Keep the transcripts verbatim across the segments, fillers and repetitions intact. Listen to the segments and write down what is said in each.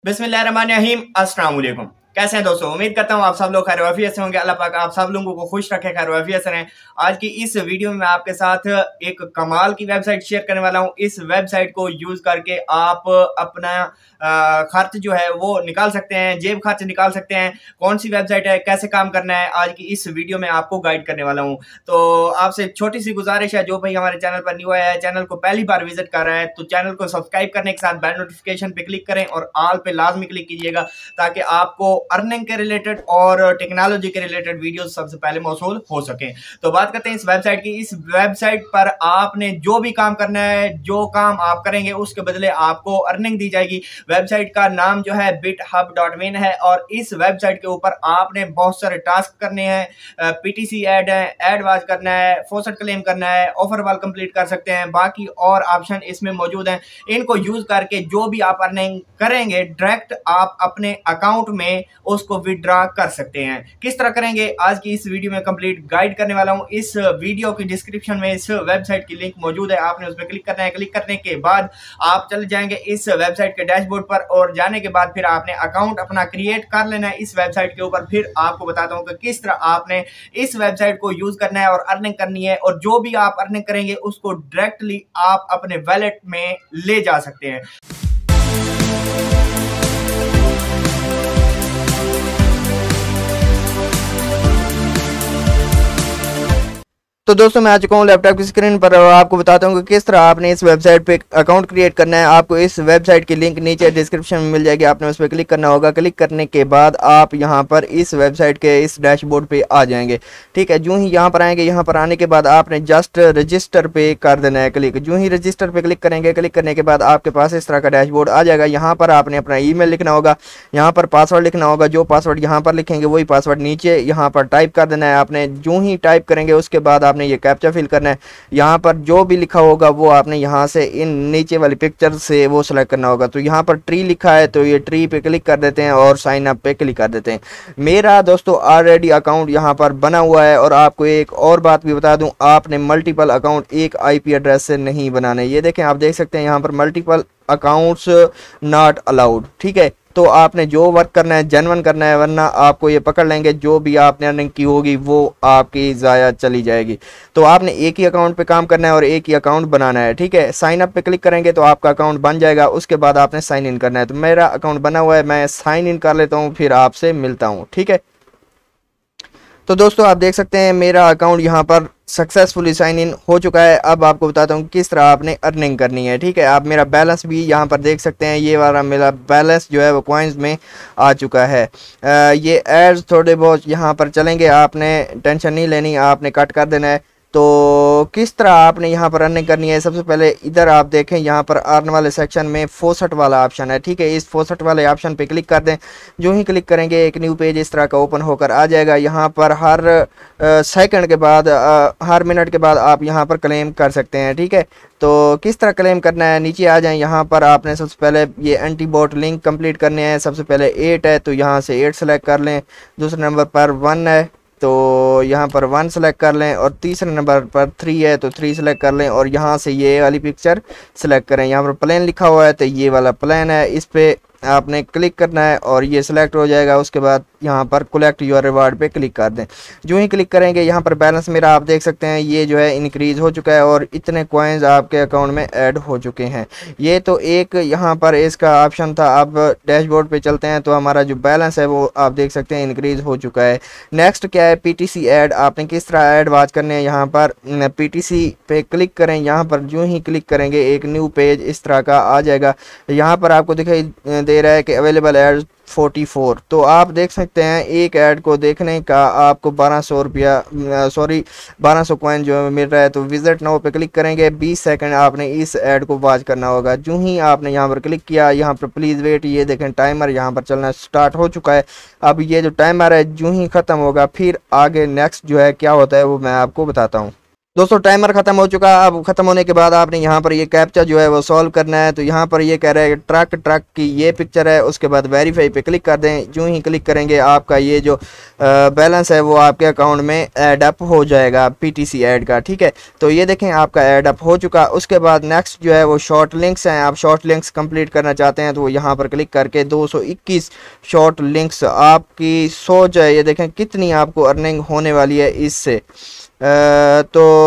बिस्मिल्लाहिर्रहमानिर्रहीम। अस्सलाम वालेकुम। कैसे हैं दोस्तों? उम्मीद करता हूँ आप सब लोग खैर वफियत से होंगे। अल्लाह पाक आप सब लोगों को खुश रखे, खैर वफियत से रहें। आज की इस वीडियो में मैं आपके साथ एक कमाल की वेबसाइट शेयर करने वाला हूँ। इस वेबसाइट को यूज करके आप अपना खर्च जो है वो निकाल सकते हैं, जेब खर्च निकाल सकते हैं। कौन सी वेबसाइट है, कैसे काम करना है, आज की इस वीडियो में आपको गाइड करने वाला हूँ। तो आपसे छोटी सी गुजारिश है, जो भाई हमारे चैनल पर न्यू आया है, चैनल को पहली बार विजिट कर रहा है, तो चैनल को सब्सक्राइब करने के साथ बेल नोटिफिकेशन पे क्लिक करें और ऑल पे लाजमी क्लिक कीजिएगा, ताकि आपको अर्निंग के रिलेटेड और टेक्नोलॉजी के रिलेटेड वीडियो सबसे पहले मौसूल हो सके। तो बात करते हैं इस वेबसाइट की। इस वेबसाइट पर आपने जो भी काम करना है, जो काम आप करेंगे उसके बदले आपको अर्निंग दी जाएगी। वेबसाइट का नाम जो है बिट हब डॉट इन है और इस वेबसाइट के ऊपर आपने बहुत सारे टास्क करने हैं। पीटीसी ऐड है, एड वाच करना है, फोसट क्लेम करना है, ऑफर वाल कंप्लीट कर सकते हैं, बाकी और ऑप्शन इसमें मौजूद हैं। इनको यूज करके जो भी आप अर्निंग करेंगे डायरेक्ट आप अपने अकाउंट में उसको विड्रॉ कर सकते हैं। किस तरह करेंगे आज की इस वीडियो में कंप्लीट गाइड करने वाला हूं। इस वीडियो की डिस्क्रिप्शन में इस वेबसाइट की लिंक मौजूद है, आपने उस पर क्लिक करना है। क्लिक करने के बाद आप चले जाएंगे इस वेबसाइट के डैशबोर्ड पर और जाने के बाद फिर आपने अकाउंट अपना क्रिएट कर लेना है इस वेबसाइट के ऊपर। फिर आपको बताता हूं कि किस तरह आपने इस वेबसाइट को यूज करना है और अर्निंग करनी है, और जो भी आप अर्निंग करेंगे उसको डायरेक्टली आप अपने वॉलेट में ले जा सकते हैं। तो दोस्तों मैं आ चुका हूँ लैपटॉप की स्क्रीन पर और आपको बताता हूँ कि किस तरह आपने इस वेबसाइट पे अकाउंट क्रिएट करना है। आपको इस वेबसाइट की लिंक नीचे डिस्क्रिप्शन में मिल जाएगी, आपने उस पर क्लिक करना होगा। क्लिक करने के बाद आप यहाँ पर इस वेबसाइट के इस डैशबोर्ड पे आ जाएंगे। ठीक है, जो ही यहाँ पर आएंगे, यहाँ पर आने के बाद आपने जस्ट रजिस्टर पे कर देना है क्लिक। जो ही रजिस्टर पे क्लिक करेंगे, क्लिक करने के बाद आपके पास इस तरह का डैशबोर्ड आ जाएगा। यहाँ पर आपने अपना ई मेल लिखना होगा, यहाँ पर पासवर्ड लिखना होगा। जो पासवर्ड यहाँ पर लिखेंगे वही पासवर्ड नीचे यहाँ पर टाइप कर देना है आपने। जो ही टाइप करेंगे उसके बाद आपने ये कैप्चा फिल करना है। यहाँ पर जो भी लिखा होगा वो आपने यहाँ से इन नीचे वाली पिक्चर से वो सिलेक्ट करना होगा। तो यहाँ पर ट्री लिखा है तो ये ट्री पे क्लिक कर देते हैं और साइन अप पे क्लिक कर देते हैं। मेरा दोस्तों ऑलरेडी अकाउंट यहाँ पर बना हुआ है। और आपको एक और बात भी बता दूं, आपने मल्टीपल अकाउंट एक आईपी एड्रेस से नहीं बनाने। ये देखें, आप देख सकते हैं यहाँ पर मल्टीपल अकाउंट्स नॉट अलाउड। ठीक है, तो आपने जो वर्क करना है जेन्युइन करना है, वरना आपको ये पकड़ लेंगे। जो भी आपने अर्निंग की होगी वो आपकी ज़ाया चली जाएगी। तो आपने एक ही अकाउंट पे काम करना है और एक ही अकाउंट बनाना है। ठीक है, साइन अप पे क्लिक करेंगे तो आपका अकाउंट बन जाएगा। उसके बाद आपने साइन इन करना है। तो मेरा अकाउंट बना हुआ है, मैं साइन इन कर लेता हूँ, फिर आपसे मिलता हूँ। ठीक है, तो दोस्तों आप देख सकते हैं मेरा अकाउंट यहाँ पर सक्सेसफुली साइन इन हो चुका है। अब आपको बताता हूँ किस तरह आपने अर्निंग करनी है। ठीक है, आप मेरा बैलेंस भी यहाँ पर देख सकते हैं। ये वाला मेरा बैलेंस जो है वो कॉइन्स में आ चुका है। आ, ये एड्स थोड़े बहुत यहाँ पर चलेंगे, आपने टेंशन नहीं लेनी, आपने कट कर देना है। तो किस तरह आपने यहाँ पर अर्निंग करनी है, सबसे पहले इधर आप देखें, यहाँ पर अर्न वाले सेक्शन में फोसट वाला ऑप्शन है। ठीक है, इस फोसट वाले ऑप्शन पे क्लिक कर दें। जो ही क्लिक करेंगे एक न्यू पेज इस तरह का ओपन होकर आ जाएगा। यहाँ पर हर सेकंड के बाद आ, हर मिनट के बाद आप यहाँ पर क्लेम कर सकते हैं। ठीक है, तो किस तरह क्लेम करना है, नीचे आ जाएं। यहाँ पर आपने सबसे पहले ये एंटी बॉट लिंक कंप्लीट करने हैं। सबसे पहले एट है तो यहाँ से एट सेलेक्ट कर लें। दूसरे नंबर पर वन है तो यहाँ पर वन सेलेक्ट कर लें, और तीसरे नंबर पर थ्री है तो थ्री सेलेक्ट कर लें, और यहाँ से ये वाली पिक्चर सेलेक्ट करें। यहाँ पर प्लेन लिखा हुआ है तो ये वाला प्लेन है, इस पे आपने क्लिक करना है और ये सिलेक्ट हो जाएगा। उसके बाद यहाँ पर कलेक्ट योर रिवार्ड पे क्लिक कर दें। जो ही क्लिक करेंगे यहाँ पर बैलेंस मेरा आप देख सकते हैं ये जो है इंक्रीज हो चुका है और इतने कॉइन्स आपके अकाउंट में ऐड हो चुके हैं। ये तो एक यहाँ पर इसका ऑप्शन था। अब डैशबोर्ड पे चलते हैं तो हमारा जो बैलेंस है वो आप देख सकते हैं इंक्रीज हो चुका है। नेक्स्ट क्या है, पीटीसी ऐड। आपने किस तरह ऐड वॉच करने हैं, यहाँ पर पीटीसी पे क्लिक करें। यहाँ पर जो ही क्लिक करेंगे एक न्यू पेज इस तरह का आ जाएगा। यहाँ पर आपको दिखाई दे रहा है कि अवेलेबल एड फोर्टी फोर। तो आप देख सकते हैं एक ऐड को देखने का आपको बारह सौ रुपया सॉरी बारह सौ कॉइन जो मिल रहा है। तो विजिट नाउ पे क्लिक करेंगे, बीस सेकंड आपने इस ऐड को वॉच करना होगा। जो ही आपने यहाँ पर क्लिक किया, यहाँ पर प्लीज़ वेट, ये देखें टाइमर यहाँ पर चलना स्टार्ट हो चुका है। अब ये जो टाइमर है जो ही ख़त्म होगा फिर आगे नेक्स्ट जो है क्या होता है वो मैं आपको बताता हूँ। दोस्तों टाइमर खत्म हो चुका। अब खत्म होने के बाद आपने यहाँ पर ये कैप्चा जो है वो सॉल्व करना है। तो यहाँ पर ये कह रहा है ट्रक ट्रक की ये पिक्चर है, उसके बाद वेरीफाई पे क्लिक कर दें। जो ही क्लिक करेंगे आपका ये जो बैलेंस है वो आपके अकाउंट में ऐड अप हो जाएगा पीटीसी ऐड का, ठीक है। तो ये देखें आपका ऐड अप हो चुका। उसके बाद नेक्स्ट जो है वो शॉर्ट लिंक्स हैं। आप शॉर्ट लिंक्स कंप्लीट करना चाहते हैं तो यहाँ पर क्लिक करके दो सौ इक्कीस शॉर्ट लिंक्स आपकी सोच है। ये देखें कितनी आपको अर्निंग होने वाली है इससे। Uh,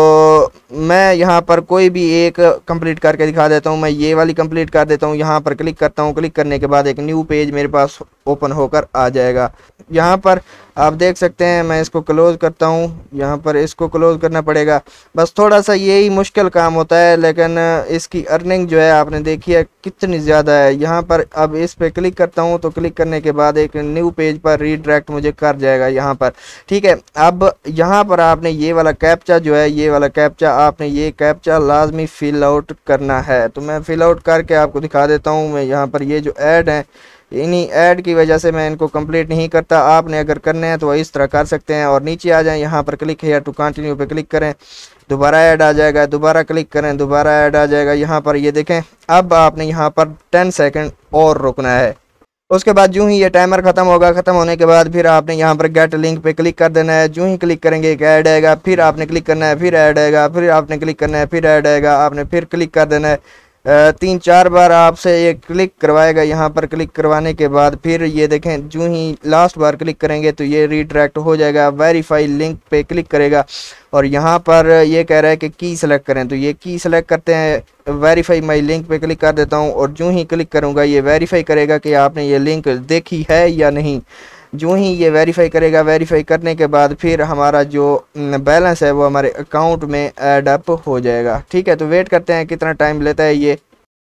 तो मैं यहाँ पर कोई भी एक कंप्लीट करके दिखा देता हूँ। मैं ये वाली कंप्लीट कर देता हूँ। यहाँ पर क्लिक करता हूँ। क्लिक करने के बाद एक न्यू पेज मेरे पास ओपन होकर आ जाएगा। यहाँ पर आप देख सकते हैं, मैं इसको क्लोज करता हूँ। यहाँ पर इसको क्लोज करना पड़ेगा। बस थोड़ा सा यही मुश्किल काम होता है, लेकिन इसकी अर्निंग जो है आपने देखी है कितनी ज़्यादा है। यहाँ पर अब इस पर क्लिक करता हूँ तो क्लिक करने के बाद एक न्यू पेज पर रीडायरेक्ट मुझे कर जाएगा यहाँ पर, ठीक है। अब यहाँ पर आपने ये वाला कैप्चा जो है, ये वाला कैप्चा आपने ये कैप्चा लाजमी फिल आउट करना है। तो मैं फिल आउट करके आपको दिखा देता हूँ। मैं यहाँ पर ये जो ऐड है, इन्हीं ऐड की वजह से मैं इनको कंप्लीट नहीं करता। आपने अगर करने हैं तो इस तरह कर सकते हैं। और नीचे आ जाएं, यहाँ पर क्लिक है टू कंटिन्यू पे क्लिक करें, दोबारा ऐड आ जाएगा, दोबारा क्लिक करें, दोबारा ऐड आ जाएगा। यहाँ पर ये देखें, अब आपने यहाँ पर टेन सेकंड और रुकना है। उसके बाद जो ही ये टाइमर खत्म होगा, खत्म होने के बाद फिर आपने यहाँ पर गेट लिंक पे क्लिक कर देना है। जो ही क्लिक करेंगे एक ऐड आएगा, फिर आपने क्लिक करना है, फिर ऐड आएगा, फिर आपने क्लिक करना है, फिर ऐड आएगा, आपने फिर क्लिक कर देना है। तीन चार बार आपसे ये क्लिक करवाएगा। यहाँ पर क्लिक करवाने के बाद फिर ये देखें, जो ही लास्ट बार क्लिक करेंगे तो ये रीडायरेक्ट हो जाएगा। वेरीफाई लिंक पे क्लिक करेगा और यहाँ पर ये कह रहा है कि की सेलेक्ट करें, तो ये की सेलेक्ट करते हैं। वेरीफाई माई लिंक पे क्लिक कर देता हूँ और जो ही क्लिक करूँगा ये वेरीफाई करेगा कि आपने ये लिंक देखी है या नहीं। जो ही ये वेरीफाई करेगा, वेरीफाई करने के बाद फिर हमारा जो बैलेंस है वो हमारे अकाउंट में ऐड अप हो जाएगा, ठीक है। तो वेट करते हैं कितना टाइम लेता है ये।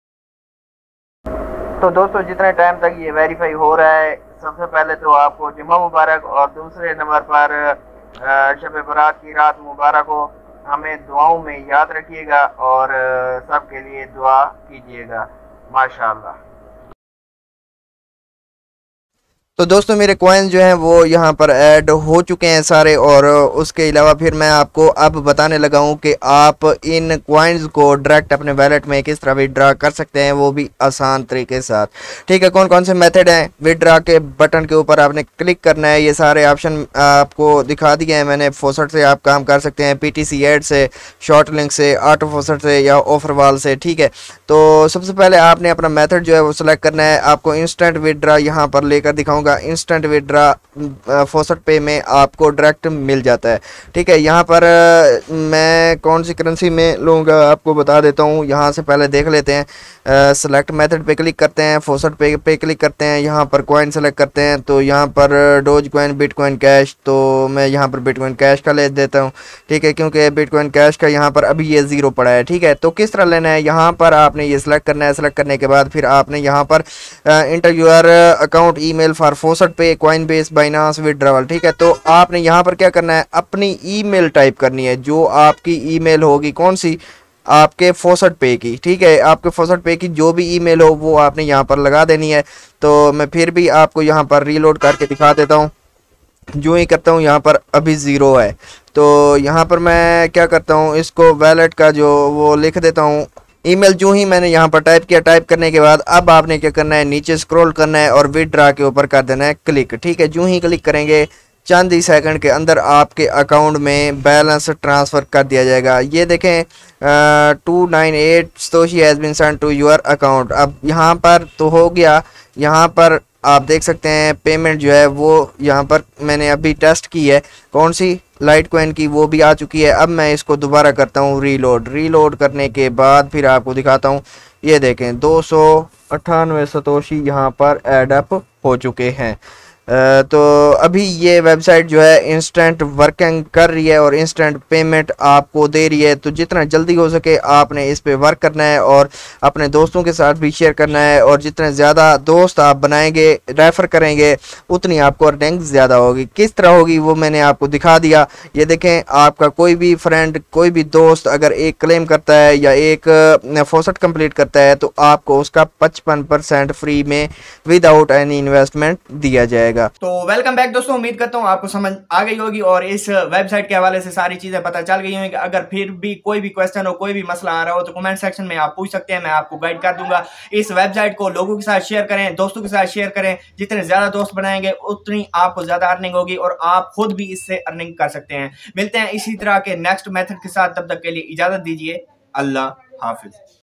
तो दोस्तों जितने टाइम तक ये वेरीफाई हो रहा है, सबसे पहले तो आपको जुम्मा मुबारक और दूसरे नंबर पर शब बरात की रात मुबारक हो। हमें दुआओं में याद रखिएगा और सबके लिए दुआ कीजिएगा। माशाअल्लाह। तो दोस्तों मेरे कॉइन जो हैं वो यहाँ पर ऐड हो चुके हैं सारे। और उसके अलावा फिर मैं आपको अब बताने लगा हूँ कि आप इन कॉइन्स को डायरेक्ट अपने वैलेट में किस तरह विड्रा कर सकते हैं, वो भी आसान तरीके के साथ, ठीक है। कौन कौन से मेथड हैं? विड्रा के बटन के ऊपर आपने क्लिक करना है। ये सारे ऑप्शन आपको दिखा दिए हैं मैंने। फोसट से आप काम कर सकते हैं, पीटीसी ऐड से, शॉर्ट लिंक से, ऑटो फोसट से या ऑफर वाल से, ठीक है। तो सबसे पहले आपने अपना मेथड जो है वो सिलेक्ट करना है। आपको इंस्टेंट विड्रा यहाँ पर लेकर दिखाऊंगा। इंस्टेंट विड्रा फोसट पे में आपको डायरेक्ट मिल जाता है, ठीक है। यहाँ पर मैं कौन सी करेंसी में लूँगा आपको बता देता हूँ। यहाँ से पहले देख लेते हैं। सेलेक्ट मेथड पे क्लिक करते हैं, फोसट पे पे क्लिक करते हैं, यहाँ पर कॉइन सेलेक्ट करते हैं। तो यहाँ पर डोज कॉइन, बिटकॉइन कैश, तो मैं यहाँ पर बिटकॉइन कैश का ले देता हूँ, ठीक है, क्योंकि बिटकॉइन कैश का यहाँ पर अभी ये ज़ीरो पड़ा है, ठीक है। तो किस तरह लेना है, यहाँ पर आपने ये सिलेक्ट करना है। सेलेक्ट करने के बाद फिर आपने यहाँ पर enter your account email for faucet पे, कॉइन बेस, बाइनांस, विड्रॉवल, ठीक है। तो आपने यहाँ पर क्या करना है, अपनी ईमेल टाइप करनी है। जो आपकी ईमेल होगी, कौन सी, आपके फोसट पे की, ठीक है। आपके फोसट पे की जो भी ईमेल हो वो आपने यहाँ पर लगा देनी है। तो मैं फिर भी आपको यहाँ पर रीलोड करके दिखा देता हूँ। जो ही करता हूँ, यहाँ पर अभी ज़ीरो है। तो यहाँ पर मैं क्या करता हूँ, इसको वैलेट का जो वो लिख देता हूँ ईमेल। जो ही मैंने यहाँ पर टाइप किया, टाइप करने के बाद अब आपने क्या करना है, नीचे स्क्रॉल करना है और विड्रा के ऊपर कर देना है क्लिक, ठीक है। जो ही क्लिक करेंगे चंद ही सेकंड के अंदर आपके अकाउंट में बैलेंस ट्रांसफ़र कर दिया जाएगा। ये देखें, two nine eight satoshi has been sent to your account. अब यहाँ पर तो हो गया। यहाँ पर आप देख सकते हैं पेमेंट जो है वो यहाँ पर मैंने अभी टेस्ट की है, कौन सी, लाइट कॉइन की, वो भी आ चुकी है। अब मैं इसको दोबारा करता हूँ रीलोड। रीलोड करने के बाद फिर आपको दिखाता हूँ। ये देखें, दो सौ अट्ठानवे सतोशी यहाँ पर ऐड अप हो चुके हैं। तो अभी ये वेबसाइट जो है इंस्टेंट वर्किंग कर रही है और इंस्टेंट पेमेंट आपको दे रही है। तो जितना जल्दी हो सके आपने इस पे वर्क करना है और अपने दोस्तों के साथ भी शेयर करना है। और जितने ज़्यादा दोस्त आप बनाएंगे, रेफ़र करेंगे, उतनी आपको अर्निंग ज़्यादा होगी। किस तरह होगी वो मैंने आपको दिखा दिया। ये देखें, आपका कोई भी फ्रेंड, कोई भी दोस्त अगर एक क्लेम करता है या एक फोसट कंप्लीट करता है तो आपको उसका पचपन परसेंट फ्री में विदाउट एनी इन्वेस्टमेंट दिया जाएगा। जाएगा। तो वेलकम बैक दोस्तों, उम्मीद करता हूँ आपको समझ आ गई होगी और इस वेबसाइट के हवाले से सारी चीजें पता चल गई होंगी। अगर फिर भी कोई भी क्वेश्चन हो, कोई भी मसला आ रहा हो तो कमेंट सेक्शन में आप पूछ सकते हैं, मैं आपको गाइड कर दूंगा। इस वेबसाइट को लोगों के साथ शेयर करें, दोस्तों के साथ शेयर करें। जितने ज्यादा दोस्त बनाएंगे उतनी आपको ज्यादा अर्निंग होगी और आप खुद भी इससे अर्निंग कर सकते हैं। मिलते हैं इसी तरह के नेक्स्ट मेथड के साथ, तब तक के लिए इजाजत दीजिए। अल्लाह हाफिज।